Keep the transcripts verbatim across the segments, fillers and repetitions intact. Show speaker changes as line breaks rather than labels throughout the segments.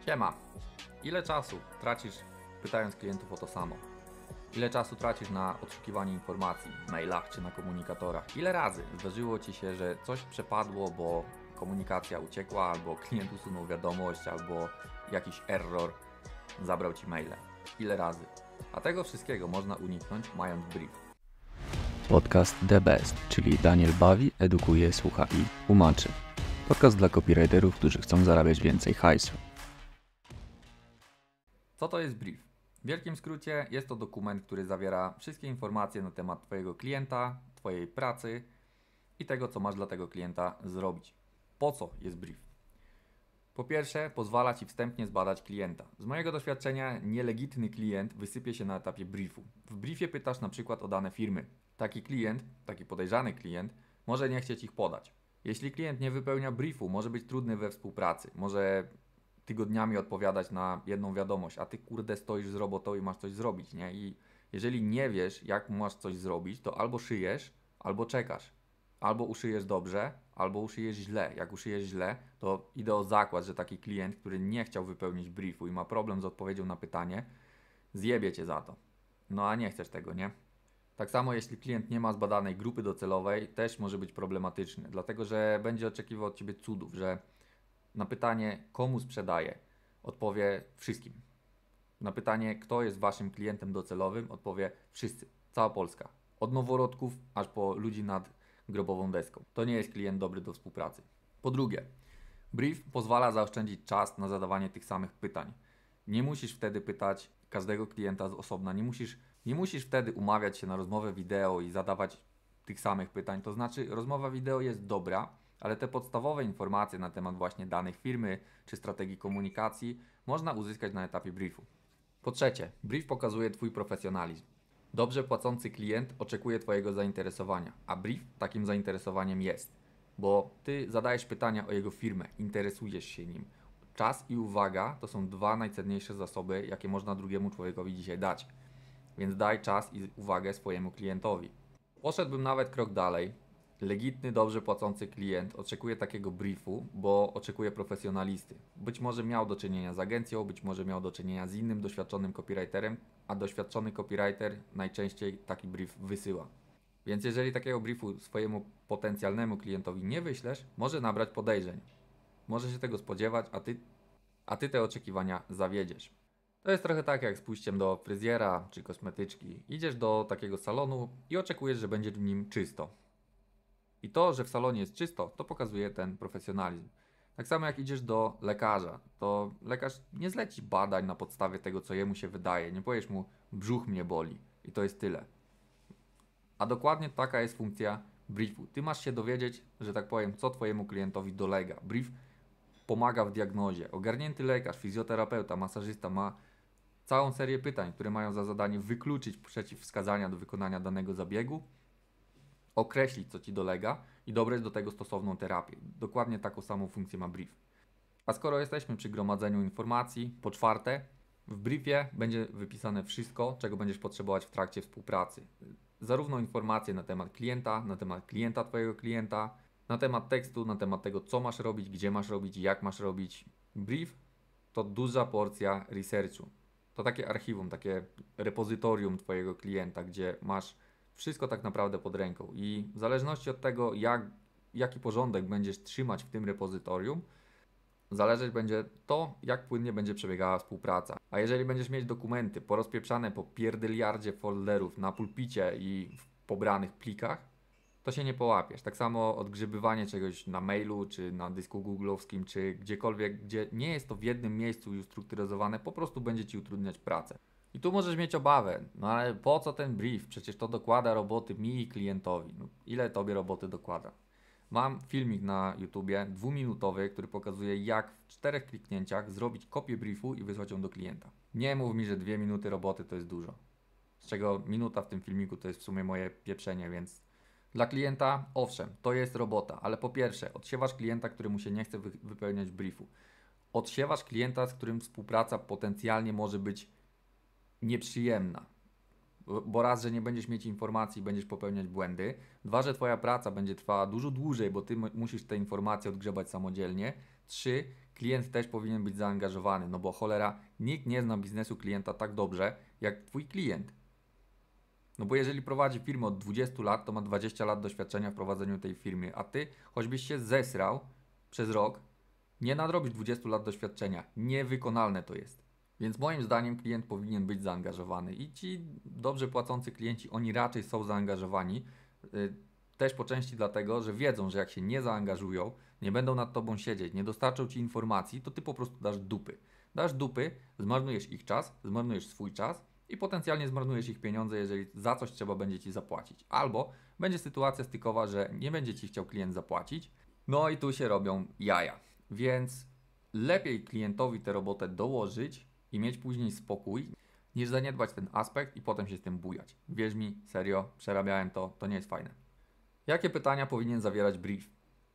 Siema. Ile czasu tracisz pytając klientów o to samo? Ile czasu tracisz na odszukiwanie informacji w mailach czy na komunikatorach? Ile razy zdarzyło Ci się, że coś przepadło, bo komunikacja uciekła, albo klient usunął wiadomość, albo jakiś error zabrał Ci maile? Ile razy? A tego wszystkiego można uniknąć, mając brief.
Podcast The Best, czyli Daniel bawi, edukuje, słucha i tłumaczy. Podcast dla copywriterów, którzy chcą zarabiać więcej hajsu.
Co to jest brief? W wielkim skrócie jest to dokument, który zawiera wszystkie informacje na temat Twojego klienta, Twojej pracy i tego, co masz dla tego klienta zrobić. Po co jest brief? Po pierwsze, pozwala Ci wstępnie zbadać klienta. Z mojego doświadczenia nielegitny klient wysypie się na etapie briefu. W briefie pytasz na przykład o dane firmy. Taki klient, taki podejrzany klient, może nie chcieć ich podać. Jeśli klient nie wypełnia briefu, może być trudny we współpracy, może tygodniami odpowiadać na jedną wiadomość, a Ty kurde stoisz z robotą i masz coś zrobić, nie? I jeżeli nie wiesz, jak masz coś zrobić, to albo szyjesz, albo czekasz. Albo uszyjesz dobrze, albo uszyjesz źle. Jak uszyjesz źle, to idę o zakład, że taki klient, który nie chciał wypełnić briefu i ma problem z odpowiedzią na pytanie, zjebie Cię za to. No a nie chcesz tego, nie? Tak samo jeśli klient nie ma zbadanej grupy docelowej, też może być problematyczny, dlatego że będzie oczekiwał od Ciebie cudów, że na pytanie, komu sprzedaję, odpowie wszystkim. Na pytanie, kto jest Waszym klientem docelowym, odpowie wszyscy, cała Polska. Od noworodków aż po ludzi nad grobową deską. To nie jest klient dobry do współpracy. Po drugie, brief pozwala zaoszczędzić czas na zadawanie tych samych pytań. Nie musisz wtedy pytać każdego klienta z osobna, nie musisz, nie musisz wtedy umawiać się na rozmowę wideo i zadawać tych samych pytań. To znaczy, rozmowa wideo jest dobra, ale te podstawowe informacje na temat właśnie danych firmy czy strategii komunikacji można uzyskać na etapie briefu. Po trzecie, brief pokazuje Twój profesjonalizm. Dobrze płacący klient oczekuje Twojego zainteresowania, a brief takim zainteresowaniem jest, bo Ty zadajesz pytania o jego firmę, interesujesz się nim. Czas i uwaga to są dwa najcenniejsze zasoby, jakie można drugiemu człowiekowi dzisiaj dać, więc daj czas i uwagę swojemu klientowi. Poszedłbym nawet krok dalej. Legitny, dobrze płacący klient oczekuje takiego briefu, bo oczekuje profesjonalisty. Być może miał do czynienia z agencją, być może miał do czynienia z innym doświadczonym copywriterem, a doświadczony copywriter najczęściej taki brief wysyła. Więc jeżeli takiego briefu swojemu potencjalnemu klientowi nie wyślesz, może nabrać podejrzeń. Może się tego spodziewać, a ty, a ty te oczekiwania zawiedziesz. To jest trochę tak jak z pójściem do fryzjera czy kosmetyczki. Idziesz do takiego salonu i oczekujesz, że będzie w nim czysto. I to, że w salonie jest czysto, to pokazuje ten profesjonalizm. Tak samo jak idziesz do lekarza, to lekarz nie zleci badań na podstawie tego, co jemu się wydaje. Nie powiesz mu, brzuch mnie boli i to jest tyle. A dokładnie taka jest funkcja briefu. Ty masz się dowiedzieć, że tak powiem, co Twojemu klientowi dolega. Brief pomaga w diagnozie. Ogarnięty lekarz, fizjoterapeuta, masażysta ma całą serię pytań, które mają za zadanie wykluczyć przeciwwskazania do wykonania danego zabiegu, określić, co Ci dolega i dobrać do tego stosowną terapię. Dokładnie taką samą funkcję ma brief. A skoro jesteśmy przy gromadzeniu informacji, po czwarte, w briefie będzie wypisane wszystko, czego będziesz potrzebować w trakcie współpracy. Zarówno informacje na temat klienta, na temat klienta Twojego klienta, na temat tekstu, na temat tego, co masz robić, gdzie masz robić, jak masz robić. Brief to duża porcja researchu. To takie archiwum, takie repozytorium Twojego klienta, gdzie masz wszystko tak naprawdę pod ręką i w zależności od tego, jak, jaki porządek będziesz trzymać w tym repozytorium, zależeć będzie to, jak płynnie będzie przebiegała współpraca. A jeżeli będziesz mieć dokumenty porozpieprzane po pierdyliardzie folderów na pulpicie i w pobranych plikach, to się nie połapiesz. Tak samo odgrzebywanie czegoś na mailu, czy na dysku googlowskim, czy gdziekolwiek, gdzie nie jest to w jednym miejscu już strukturyzowane, po prostu będzie Ci utrudniać pracę. I tu możesz mieć obawę, no ale po co ten brief? Przecież to dokłada roboty mi i klientowi. No, ile Tobie roboty dokłada? Mam filmik na YouTubie dwuminutowy, który pokazuje, jak w czterech kliknięciach zrobić kopię briefu i wysłać ją do klienta. Nie mów mi, że dwie minuty roboty to jest dużo. Z czego minuta w tym filmiku to jest w sumie moje pieprzenie, więc dla klienta, owszem, to jest robota, ale po pierwsze, odsiewasz klienta, któremu się nie chce wy- wypełniać briefu. Odsiewasz klienta, z którym współpraca potencjalnie może być nieprzyjemna. Bo raz, że nie będziesz mieć informacji, będziesz popełniać błędy. Dwa, że Twoja praca będzie trwała dużo dłużej, bo Ty m- musisz te informacje odgrzebać samodzielnie. Trzy, klient też powinien być zaangażowany, no bo cholera, nikt nie zna biznesu klienta tak dobrze jak twój klient. No bo jeżeli prowadzi firmę od dwudziestu lat, to ma dwadzieścia lat doświadczenia w prowadzeniu tej firmy, a ty, choćbyś się zesrał przez rok, nie nadrobisz dwudziestu lat doświadczenia. Niewykonalne to jest. Więc moim zdaniem klient powinien być zaangażowany i ci dobrze płacący klienci, oni raczej są zaangażowani, yy, też po części dlatego, że wiedzą, że jak się nie zaangażują, nie będą nad tobą siedzieć, nie dostarczą ci informacji, to ty po prostu dasz dupy. Dasz dupy, zmarnujesz ich czas, zmarnujesz swój czas i potencjalnie zmarnujesz ich pieniądze, jeżeli za coś trzeba będzie ci zapłacić. Albo będzie sytuacja stykowa, że nie będzie ci chciał klient zapłacić, no i tu się robią jaja. Więc lepiej klientowi tę robotę dołożyć i mieć później spokój, niż zaniedbać ten aspekt i potem się z tym bujać. Wierz mi, serio, przerabiałem to, to nie jest fajne. Jakie pytania powinien zawierać brief?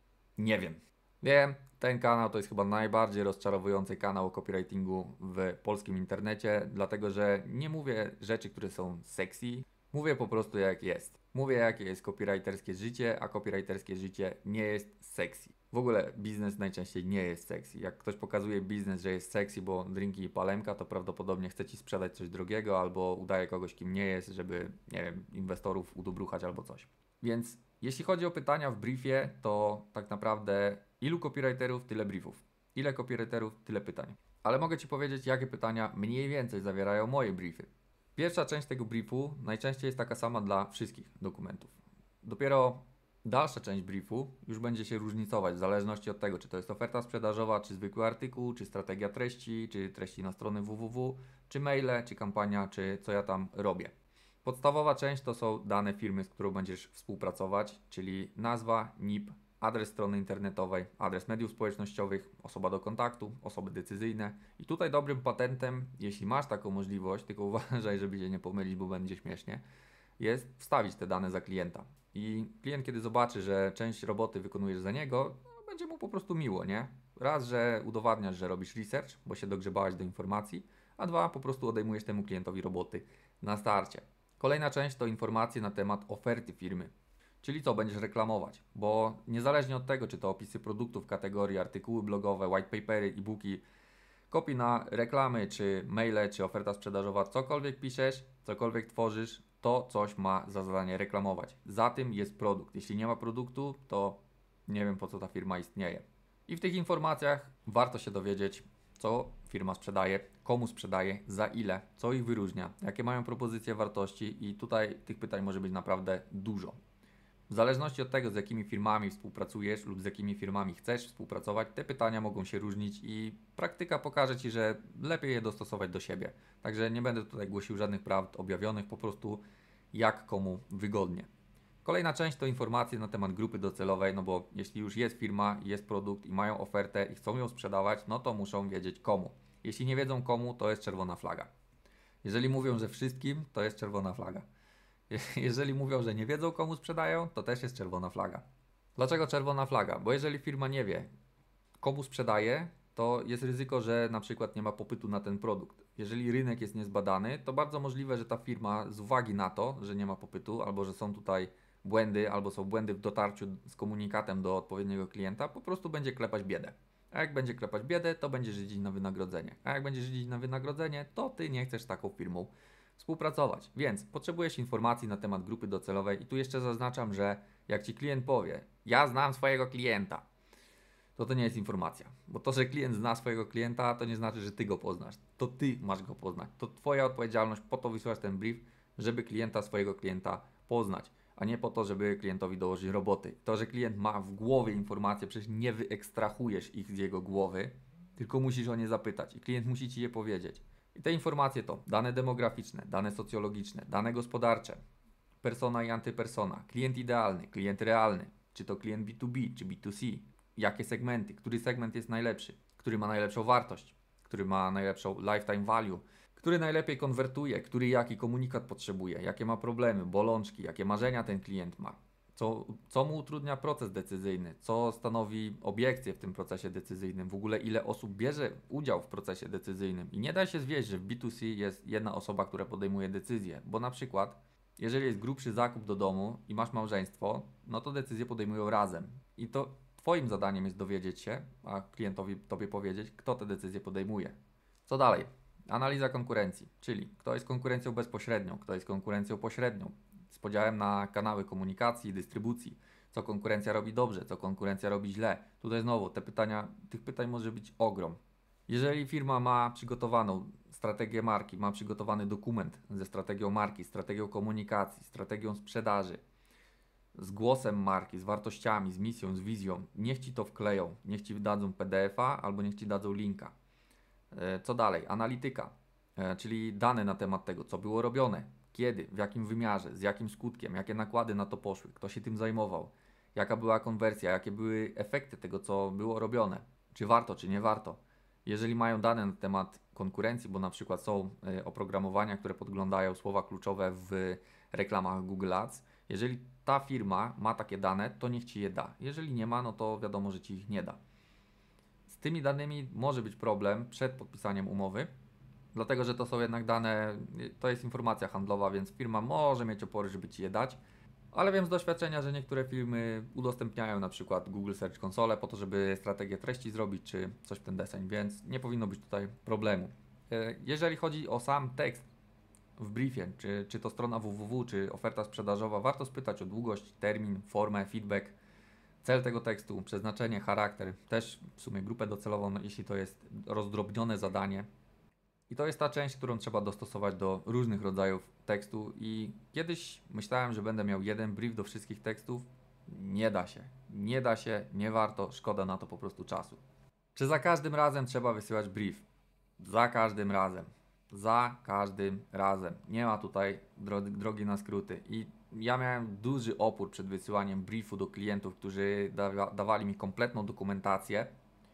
Nie wiem. Wiem, ten kanał to jest chyba najbardziej rozczarowujący kanał o copywritingu w polskim internecie, dlatego że nie mówię rzeczy, które są sexy, mówię po prostu jak jest. Mówię jakie jest copywriterskie życie, a copywriterskie życie nie jest sexy. W ogóle biznes najczęściej nie jest sexy. Jak ktoś pokazuje biznes, że jest sexy, bo drinki i palemka, to prawdopodobnie chce ci sprzedać coś drogiego albo udaje kogoś, kim nie jest, żeby, nie wiem, inwestorów udobruchać albo coś. Więc jeśli chodzi o pytania w briefie, to tak naprawdę ilu copywriterów, tyle briefów. Ile copywriterów, tyle pytań. Ale mogę ci powiedzieć, jakie pytania mniej więcej zawierają moje briefy. Pierwsza część tego briefu najczęściej jest taka sama dla wszystkich dokumentów. Dopiero dalsza część briefu już będzie się różnicować w zależności od tego, czy to jest oferta sprzedażowa, czy zwykły artykuł, czy strategia treści, czy treści na strony www, czy maile, czy kampania, czy co ja tam robię. Podstawowa część to są dane firmy, z którą będziesz współpracować, czyli nazwa, N I P, adres strony internetowej, adres mediów społecznościowych, osoba do kontaktu, osoby decyzyjne. I tutaj dobrym patentem, jeśli masz taką możliwość, tylko uważaj, żeby się nie pomylić, bo będzie śmiesznie, jest wstawić te dane za klienta. I klient, kiedy zobaczy, że część roboty wykonujesz za niego, no, będzie mu po prostu miło, nie? Raz, że udowadniasz, że robisz research, bo się dogrzebałeś do informacji, a dwa, po prostu odejmujesz temu klientowi roboty na starcie. Kolejna część to informacje na temat oferty firmy, czyli co będziesz reklamować, bo niezależnie od tego, czy to opisy produktów w kategorii artykuły blogowe, white papery, e-booki, kopii na reklamy, czy maile, czy oferta sprzedażowa, cokolwiek piszesz, cokolwiek tworzysz, to coś ma za zadanie reklamować. Za tym jest produkt. Jeśli nie ma produktu, to nie wiem, po co ta firma istnieje. I w tych informacjach warto się dowiedzieć, co firma sprzedaje, komu sprzedaje, za ile, co ich wyróżnia, jakie mają propozycje wartości i tutaj tych pytań może być naprawdę dużo. W zależności od tego, z jakimi firmami współpracujesz lub z jakimi firmami chcesz współpracować, te pytania mogą się różnić i praktyka pokaże Ci, że lepiej je dostosować do siebie. Także nie będę tutaj głosił żadnych prawd objawionych, po prostu jak komu wygodnie. Kolejna część to informacje na temat grupy docelowej, no bo jeśli już jest firma, jest produkt i mają ofertę i chcą ją sprzedawać, no to muszą wiedzieć komu. Jeśli nie wiedzą komu, to jest czerwona flaga. Jeżeli mówią, że wszystkim, to jest czerwona flaga. Jeżeli mówią, że nie wiedzą komu sprzedają, to też jest czerwona flaga. Dlaczego czerwona flaga? Bo jeżeli firma nie wie komu sprzedaje, to jest ryzyko, że na przykład nie ma popytu na ten produkt. Jeżeli rynek jest niezbadany, to bardzo możliwe, że ta firma z uwagi na to, że nie ma popytu, albo że są tutaj błędy, albo są błędy w dotarciu z komunikatem do odpowiedniego klienta, po prostu będzie klepać biedę. A jak będzie klepać biedę, to będzie żydzić na wynagrodzenie. A jak będzie żydzić na wynagrodzenie, to Ty nie chcesz z taką firmą współpracować. Więc potrzebujesz informacji na temat grupy docelowej i tu jeszcze zaznaczam, że jak Ci klient powie, ja znam swojego klienta, to to nie jest informacja. Bo to, że klient zna swojego klienta, to nie znaczy, że Ty go poznasz. To Ty masz go poznać. To Twoja odpowiedzialność, po to wysłać ten brief, żeby klienta, swojego klienta poznać, a nie po to, żeby klientowi dołożyć roboty. To, że klient ma w głowie informacje, przecież nie wyekstrahujesz ich z jego głowy, tylko musisz o nie zapytać i klient musi Ci je powiedzieć. I te informacje to dane demograficzne, dane socjologiczne, dane gospodarcze, persona i antypersona, klient idealny, klient realny, czy to klient B dwa B, czy B dwa C, jakie segmenty, który segment jest najlepszy, który ma najlepszą wartość, który ma najlepszą lifetime value, który najlepiej konwertuje, który jaki komunikat potrzebuje, jakie ma problemy, bolączki, jakie marzenia ten klient ma, co, co mu utrudnia proces decyzyjny, co stanowi obiekcję w tym procesie decyzyjnym, w ogóle ile osób bierze udział w procesie decyzyjnym. I nie da się zwieść, że w B dwa C jest jedna osoba, która podejmuje decyzję, bo na przykład jeżeli jest grubszy zakup do domu i masz małżeństwo, no to decyzje podejmują razem. I to Twoim zadaniem jest dowiedzieć się, a klientowi Tobie powiedzieć, kto te decyzje podejmuje. Co dalej? Analiza konkurencji, czyli kto jest konkurencją bezpośrednią, kto jest konkurencją pośrednią, z podziałem na kanały komunikacji, dystrybucji, co konkurencja robi dobrze, co konkurencja robi źle. Tutaj znowu te pytania, tych pytań może być ogrom. Jeżeli firma ma przygotowaną strategię marki, ma przygotowany dokument ze strategią marki, strategią komunikacji, strategią sprzedaży, z głosem marki, z wartościami, z misją, z wizją, niech Ci to wkleją, niech Ci dadzą P D F a albo niech Ci dadzą linka. Co dalej? Analityka, czyli dane na temat tego, co było robione, kiedy, w jakim wymiarze, z jakim skutkiem, jakie nakłady na to poszły, kto się tym zajmował, jaka była konwersja, jakie były efekty tego, co było robione, czy warto, czy nie warto. Jeżeli mają dane na temat konkurencji, bo na przykład są oprogramowania, które podglądają słowa kluczowe w reklamach Google Ads, jeżeli ta firma ma takie dane, to niech Ci je da. Jeżeli nie ma, no to wiadomo, że Ci ich nie da. Z tymi danymi może być problem przed podpisaniem umowy, dlatego że to są jednak dane, to jest informacja handlowa, więc firma może mieć opory, żeby Ci je dać, ale wiem z doświadczenia, że niektóre firmy udostępniają na przykład Google Search Console po to, żeby strategię treści zrobić, czy coś w ten deseń, więc nie powinno być tutaj problemu. Jeżeli chodzi o sam tekst w briefie, czy, czy to strona www, czy oferta sprzedażowa, warto spytać o długość, termin, formę, feedback, cel tego tekstu, przeznaczenie, charakter, też w sumie grupę docelową, no jeśli to jest rozdrobnione zadanie. I to jest ta część, którą trzeba dostosować do różnych rodzajów tekstu i kiedyś myślałem, że będę miał jeden brief do wszystkich tekstów. Nie da się, nie da się, nie warto, szkoda na to po prostu czasu. Czy za każdym razem trzeba wysyłać brief? Za każdym razem. Za każdym razem. Nie ma tutaj drogi, drogi na skróty. I ja miałem duży opór przed wysyłaniem briefu do klientów, którzy dawa, dawali mi kompletną dokumentację.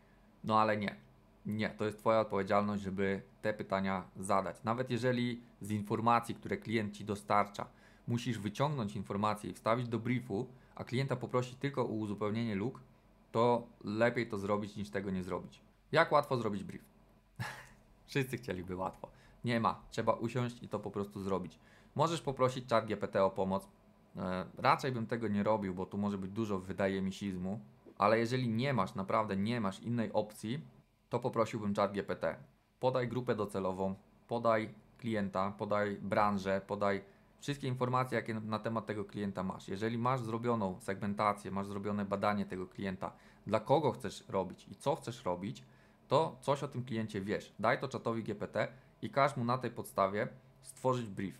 No ale nie. Nie, to jest Twoja odpowiedzialność, żeby te pytania zadać. Nawet jeżeli z informacji, które klient Ci dostarcza, musisz wyciągnąć informacje i wstawić do briefu, a klienta poprosić tylko o uzupełnienie luk, to lepiej to zrobić niż tego nie zrobić. Jak łatwo zrobić brief? Wszyscy chcieliby łatwo. Nie ma. Trzeba usiąść i to po prostu zrobić. Możesz poprosić ChatGPT o pomoc. E, raczej bym tego nie robił, bo tu może być dużo wydaje mi sizmu, ale jeżeli nie masz, naprawdę nie masz innej opcji, to poprosiłbym ChatGPT. Podaj grupę docelową, podaj klienta, podaj branżę, podaj wszystkie informacje, jakie na temat tego klienta masz. Jeżeli masz zrobioną segmentację, masz zrobione badanie tego klienta, dla kogo chcesz robić i co chcesz robić, to coś o tym kliencie wiesz. Daj to czatowi G P T i każ mu na tej podstawie stworzyć brief.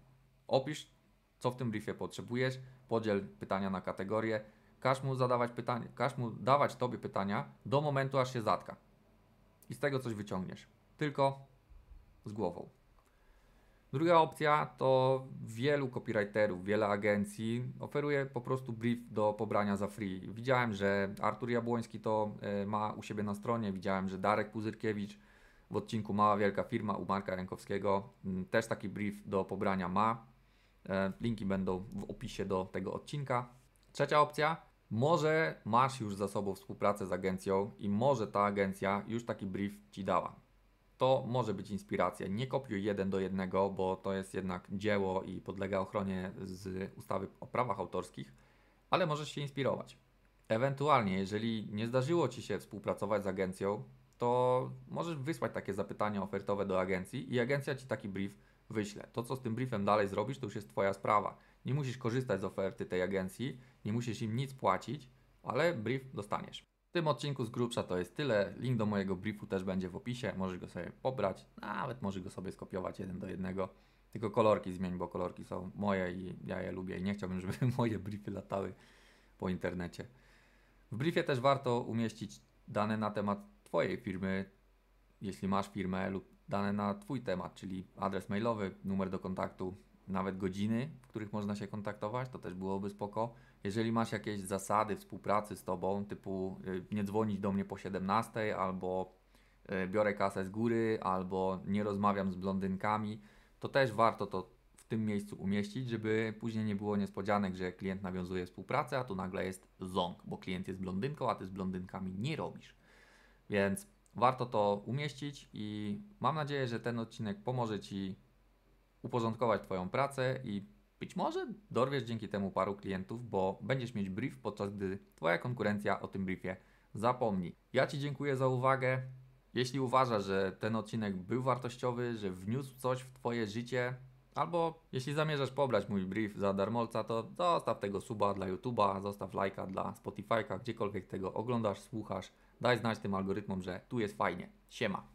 Opisz, co w tym briefie potrzebujesz, podziel pytania na kategorie, każ mu zadawać pytania, każ mu dawać Tobie pytania do momentu, aż się zatka. I z tego coś wyciągniesz. Tylko z głową. Druga opcja to wielu copywriterów, wiele agencji oferuje po prostu brief do pobrania za free. Widziałem, że Artur Jabłoński to ma u siebie na stronie, widziałem, że Darek Puzyrkiewicz w odcinku Mała Wielka Firma u Marka Rękowskiego też taki brief do pobrania ma. Linki będą w opisie do tego odcinka. Trzecia opcja. Może masz już za sobą współpracę z agencją i może ta agencja już taki brief Ci dała. To może być inspiracja. Nie kopiuj jeden do jednego, bo to jest jednak dzieło i podlega ochronie z ustawy o prawach autorskich, ale możesz się inspirować. Ewentualnie, jeżeli nie zdarzyło Ci się współpracować z agencją, to możesz wysłać takie zapytania ofertowe do agencji i agencja Ci taki brief wyśle. To, co z tym briefem dalej zrobisz, to już jest Twoja sprawa. Nie musisz korzystać z oferty tej agencji, nie musisz im nic płacić, ale brief dostaniesz. W tym odcinku z grubsza to jest tyle. Link do mojego briefu też będzie w opisie. Możesz go sobie pobrać, nawet możesz go sobie skopiować jeden do jednego. Tylko kolorki zmień, bo kolorki są moje i ja je lubię i nie chciałbym, żeby moje briefy latały po internecie. W briefie też warto umieścić dane na temat Twojej firmy, jeśli masz firmę, lub dane na Twój temat, czyli adres mailowy, numer do kontaktu, nawet godziny, w których można się kontaktować, to też byłoby spoko. Jeżeli masz jakieś zasady współpracy z Tobą, typu y, nie dzwonić do mnie po siedemnastej, albo y, biorę kasę z góry, albo nie rozmawiam z blondynkami, to też warto to w tym miejscu umieścić, żeby później nie było niespodzianek, że klient nawiązuje współpracę, a tu nagle jest ząg, bo klient jest blondynką, a Ty z blondynkami nie robisz. Więc warto to umieścić i mam nadzieję, że ten odcinek pomoże Ci uporządkować Twoją pracę i Być może dorwiesz dzięki temu paru klientów, bo będziesz mieć brief, podczas gdy Twoja konkurencja o tym briefie zapomni. Ja Ci dziękuję za uwagę. Jeśli uważasz, że ten odcinek był wartościowy, że wniósł coś w Twoje życie, albo jeśli zamierzasz pobrać mój brief za darmolca, to zostaw tego suba dla YouTube'a, zostaw lajka dla Spotify'ka, gdziekolwiek tego oglądasz, słuchasz. Daj znać tym algorytmom, że tu jest fajnie. Siema.